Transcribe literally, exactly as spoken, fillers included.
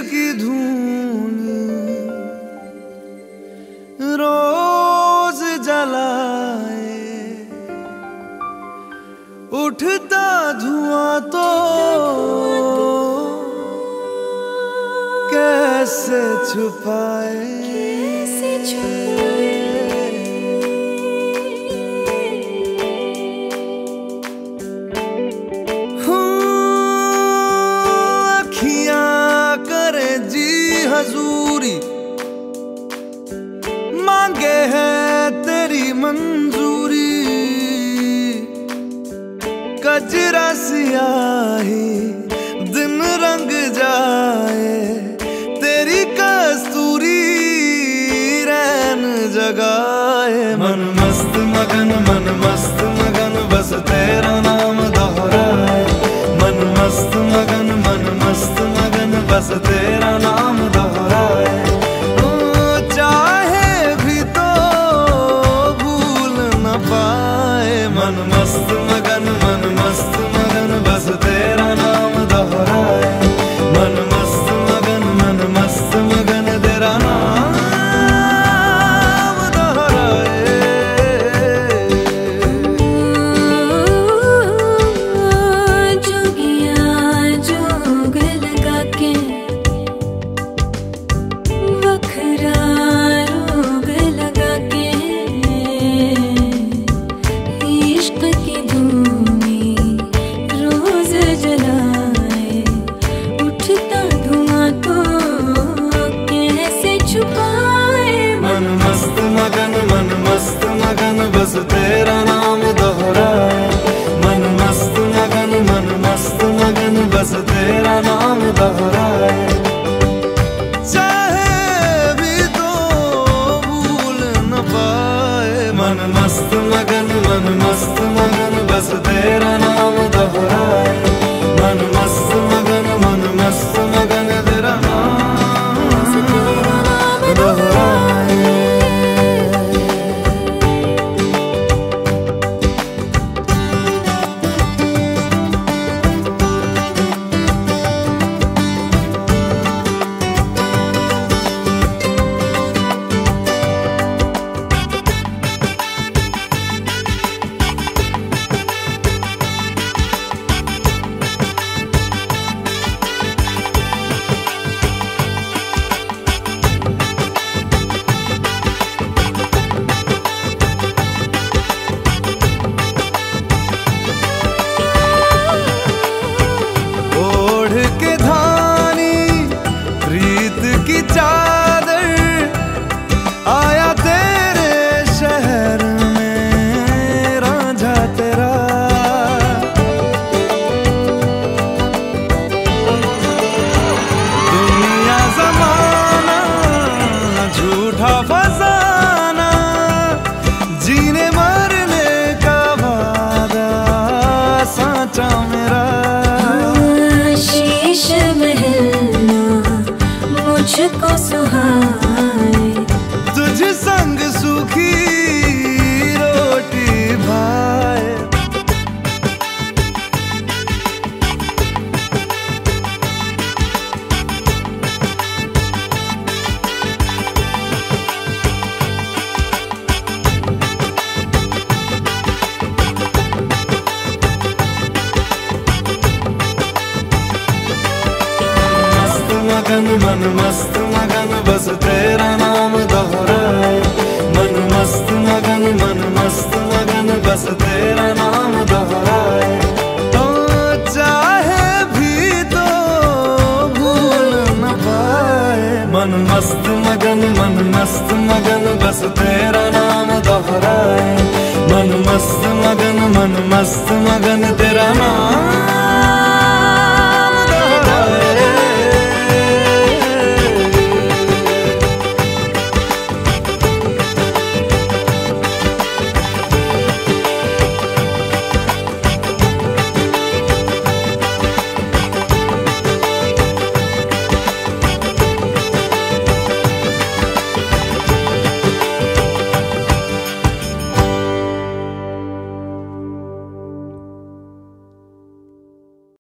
की धूनी रोज जलाए, उठता धुआं तो कैसे छुपाए, कैसे छुपाए। हजूरी मांगे है तेरी मंजूरी, कजरा सियाही दिन रंग जाए, तेरी कस्तूरी रैन जगाए। मन मस्त मगन मन मस्त मगन बस तेरा नाम दोहराए, मन मस्त मगन मन मस्त मगन बस तेरा नाम दोहराए। चाहे भी तो भूल न पाए, मन मस्त मगन मन मस्त मगन बस तेरा नाम दोहराए, मन मस्त मगन मन मस्त मगन तेरा नाम दोहराए। जोगिया जोग लगा के वखरा रोग लगा के, इश्क की धूनी रोज जलाए, उठता धुआं तो कैसे छुपाए। मन मस्त मगन मन मस्त मगन बस तेरा नाम दोहराए, मन मस्त मगन मन मस्त मगन बस तेरा नाम दोहराए। चाहे भी तो भूल न पाए, मन मस्त मगन मन मस्त मगन बस तेरा नाम दोहराए, मन मस्त मगन मन मस्त मगन तेरा नाम दोहराए। मुझको सुहाए, तुझ संग सूखी रोटी भाए। मगन मन मस्त मगन बस तेरा नाम दोहराए, मन मस्त मगन मन मस्त मगन बस तेरा नाम दोहराए। तो चाहे भी तो भूल न पाए, मन मस्त मगन मन मस्त मगन बस तेरा नाम दोहराए, मन मस्त मगन मन मस्त मगन